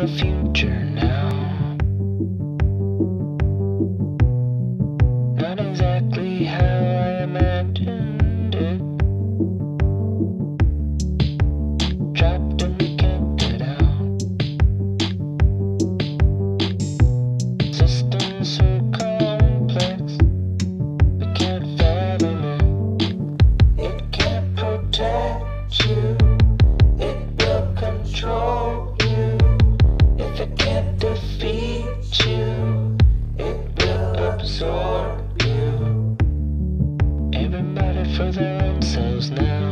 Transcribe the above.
future now. Not exactly how I imagined it. Trapped and we can't get out. Systems so complex, we can't fathom it. It can't protect you, it will control you. If it can't defeat you, it will absorb you. Everybody for their own selves now.